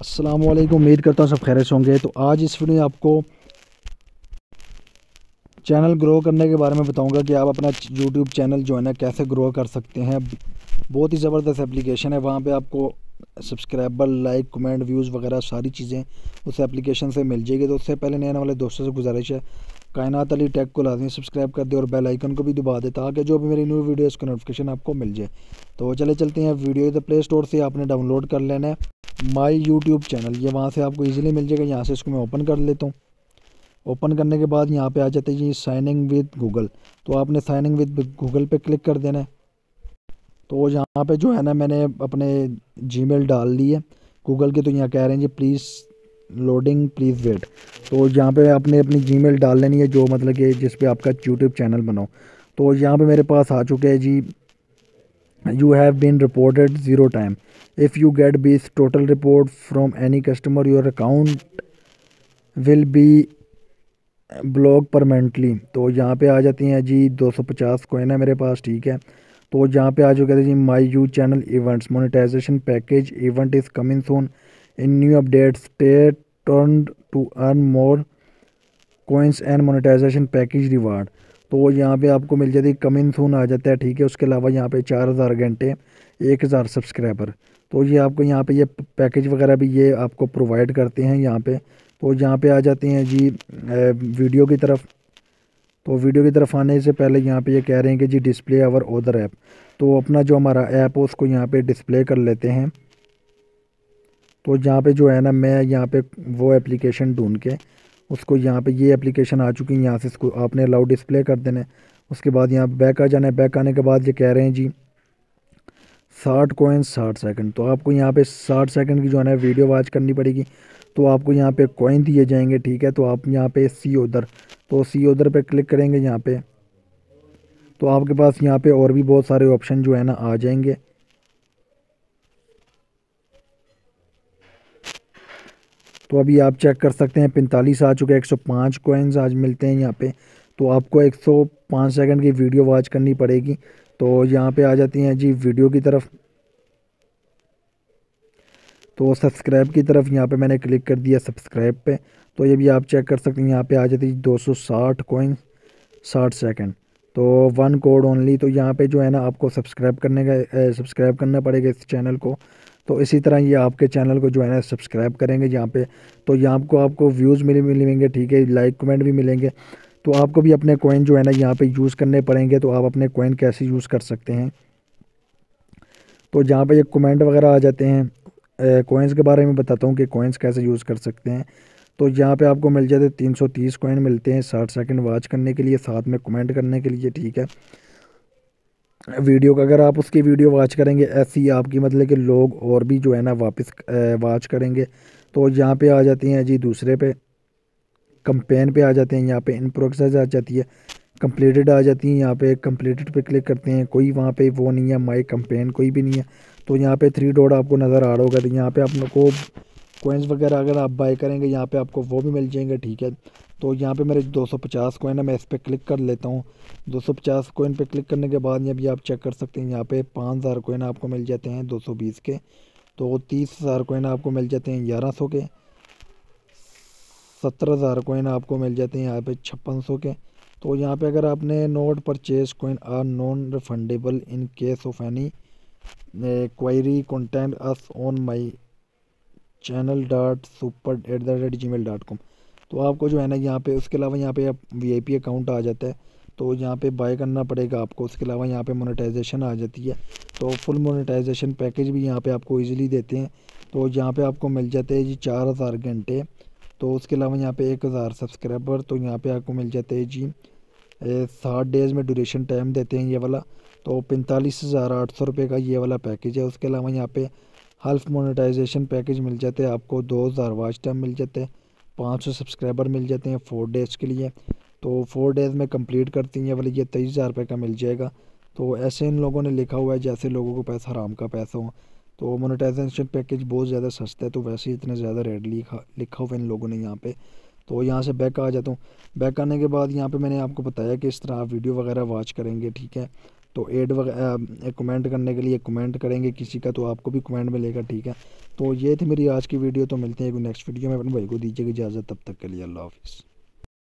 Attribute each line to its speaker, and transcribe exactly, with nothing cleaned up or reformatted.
Speaker 1: अस्सलाम वालेकुम। उम्मीद करता हूँ सब खैरियत से होंगे। तो आज इस वीडियो में आपको चैनल ग्रो करने के बारे में बताऊंगा कि आप अपना यूट्यूब चैनल जो है ना कैसे ग्रो कर सकते हैं। बहुत ही ज़बरदस्त एप्लीकेशन है। वहाँ पे आपको सब्सक्राइबर, लाइक, कमेंट, व्यूज़ वगैरह सारी चीज़ें उस एप्लीकेशन से मिल जाएगी। तो उससे पहले नए आने वाले दोस्तों से गुजारिश है, कायनात अली टेक को लाजमी सब्सक्राइब कर दे और बेल आइकन को भी दबा दे ताकि जो भी मेरी न्यू वीडियो उसका नोटिफिकेशन आपको मिल जाए। तो चले चलते हैं वीडियो। तो प्ले स्टोर से आपने डाउनलोड कर लेना है माई यूट्यूब चैनल। ये वहाँ से आपको इजीली मिल जाएगा। यहाँ से इसको मैं ओपन कर लेता हूँ। ओपन करने के बाद यहाँ पे आ जाते हैं जी साइनिंग विद गूगल। तो आपने साइनिंग विद गूगल पे क्लिक कर देना है। तो यहाँ पे जो है ना मैंने अपने जीमेल डाल ली है गूगल की। तो यहाँ कह रहे हैं जी प्लीज़ लोडिंग प्लीज़ वेट। तो यहाँ पे आपने अपनी जीमेल डाल लेनी है जो मतलब कि जिस पे आपका यूट्यूब चैनल बनाओ। तो यहाँ पे मेरे पास आ चुके हैं जी you have been reported zero time. If you get बीस total report from any customer your account will be block permanently. तो यहाँ पे आ जाती हैं जी दो सौ पचास कोइन है मेरे पास, ठीक है। तो यहाँ पे आ चुके थे जी my you channel events monetization package event is coming soon in new update stay turn to earn more coins and monetization package reward. तो यहाँ पे आपको मिल जाती है कमिंग सून आ जाता है, ठीक है। उसके अलावा यहाँ पे चार हज़ार घंटे, एक हज़ार सब्सक्राइबर। तो ये आपको यहाँ पे ये पैकेज वगैरह भी ये आपको प्रोवाइड करते हैं यहाँ पे। तो यहाँ पे आ जाते हैं जी वीडियो की तरफ। तो वीडियो की तरफ आने से पहले यहाँ पे ये कह रहे हैं कि जी डिस्प्ले आवर अदर ऐप। तो अपना जो हमारा ऐप है उसको यहाँ पे डिस्प्ले कर लेते हैं। तो यहाँ पे जो है ना मैं यहाँ पे वो एप्लीकेशन ढूंढ के उसको यहाँ पे ये एप्लीकेशन आ चुकी है, यहाँ से इसको आपने अलाउ डिस्प्ले कर देना है। उसके बाद यहाँ बैक आ जाना है। बैक आने के बाद ये कह रहे हैं जी साठ कोइन साठ सेकंड। तो आपको यहाँ पे साठ सेकंड की जो है ना वीडियो वॉच करनी पड़ेगी। तो आपको यहाँ पे कॉइन दिए जाएंगे, ठीक है। तो आप यहाँ पे सी उधर तो सी उधर पे क्लिक करेंगे यहाँ पे। तो आपके पास यहाँ पे और भी बहुत सारे ऑप्शन जो है ना आ जाएंगे। तो अभी आप चेक कर सकते हैं पैंतालीस आ चुके हैं, एक सौ पाँच कोइंस आज मिलते हैं यहाँ पे। तो आपको एक सौ पाँच सेकंड की वीडियो वॉच करनी पड़ेगी। तो यहाँ पे आ जाती हैं जी वीडियो की तरफ। तो सब्सक्राइब की तरफ यहाँ पे मैंने क्लिक कर दिया सब्सक्राइब पे। तो ये भी आप चेक कर सकते हैं यहाँ पे आ जाती है दो सौ साठ कोइन साठ सेकंड। तो वन कोड ओनली। तो यहाँ पे जो है ना आपको सब्सक्राइब करने का सब्सक्राइब करना पड़ेगा इस चैनल को। तो इसी तरह ये आपके चैनल को जो है ना सब्सक्राइब करेंगे यहाँ पे। तो यहाँ को आपको व्यूज़ मिले मिलेंगे, ठीक है, लाइक कमेंट भी मिलेंगे। तो आपको भी अपने कॉइन जो है ना यहाँ पे यूज़ करने पड़ेंगे। तो आप अपने कॉइन कैसे यूज़ कर सकते हैं, तो जहाँ पे ये कमेंट वगैरह आ जाते हैं। कॉइन्स के बारे में बताता हूँ कि कॉइन्स कैसे यूज़ कर सकते हैं। तो यहाँ पे आपको मिल जाते हैं तीन सौ तीस कॉइन मिलते हैं साठ सेकंड वॉच करने के लिए, साथ में कमेंट करने के लिए, ठीक है। वीडियो का अगर आप उसकी वीडियो वॉच करेंगे ऐसी ही आपकी मतलब कि लोग और भी जो है ना वापस वॉच करेंगे। तो यहाँ पे आ जाती हैं जी दूसरे पे कंपेन पे आ जाते हैं। यहाँ पे इन प्रोसेस आ जाती है, कंप्लीटेड आ जाती है। यहाँ पे कंप्लीटेड पे क्लिक करते हैं, कोई वहाँ पे वो नहीं है, माई कंपेन कोई भी नहीं है। तो यहाँ पे थ्री डॉट आपको नज़र आ रहा होगा। तो यहाँ पे आप को कोइंस वगैरह अगर आप बाय करेंगे यहाँ पे आपको वो भी मिल जाएंगे, ठीक है। तो यहाँ पे मेरे दो सौ पचास कोइन है, मैं इस पर क्लिक कर लेता हूँ। दो सौ पचास कोइन पे क्लिक करने के बाद ये भी आप चेक कर सकते हैं यहाँ पे पाँच हज़ार कोइन आपको मिल जाते हैं दो सौ बीस के। तो तीस हज़ार कोइन आपको मिल जाते हैं ग्यारह सौ के। सत्तर हज़ार कोइन आपको मिल जाते हैं यहाँ पे छप्पन सौ के। तो यहाँ पे अगर आपने note purchase coin are non refundable in case of any query contact us on my channel dot super at the rate G mail dot com. तो आपको जो है ना यहाँ पे उसके अलावा यहाँ पे आप वी आई पी अकाउंट आ जाता है। तो यहाँ पे बाय करना पड़ेगा आपको। उसके अलावा यहाँ पे मोनेटाइजेशन आ जाती है। तो फुल मोनेटाइजेशन पैकेज भी यहाँ पे आपको इजीली देते हैं। तो यहाँ पे आपको मिल जाते हैं जी चार हज़ार घंटे। तो उसके अलावा यहाँ पे एक हज़ार सब्सक्राइबर। तो यहाँ पे आपको मिल जाते हैं जी साठ डेज़ में ड्यूरेशन टाइम देते हैं ये वाला। तो पैंतालीस हज़ार आठ सौ रुपये का ये वाला पैकेज है। उसके अलावा यहाँ पे हाल्फ मोनेटाइजेशन पैकेज मिल जाते हैं आपको, दो हज़ार वॉच टाइम मिल जाते हैं, पाँच सौ सब्सक्राइबर मिल जाते हैं फोर डेज़ के लिए। तो फोर डेज़ में कंप्लीट करती हैं ये वाली, ये तेईस हज़ार रुपये का मिल जाएगा। तो ऐसे इन लोगों ने लिखा हुआ है जैसे लोगों को पैसा हराम का पैसा हो। तो मोनेटाइजेशन पैकेज बहुत ज़्यादा सस्ता है, तो वैसे ही इतने ज़्यादा रेट लिखा लिखा हुआ है इन लोगों ने यहाँ पे। तो यहाँ से बैक आ जाता हूँ। बैक आने के बाद यहाँ पे मैंने आपको बताया कि इस तरह आप वीडियो वगैरह वॉच करेंगे, ठीक है। तो ऐड वगैरह कमेंट करने के लिए कमेंट करेंगे किसी का तो आपको भी कमेंट मिलेगा, ठीक है। तो ये थी मेरी आज की वीडियो, तो मिलते हैं एक नेक्स्ट वीडियो में। अपने भाई को दीजिएगा इजाज़त, तब तक के लिए अल्लाह हाफ़िज़।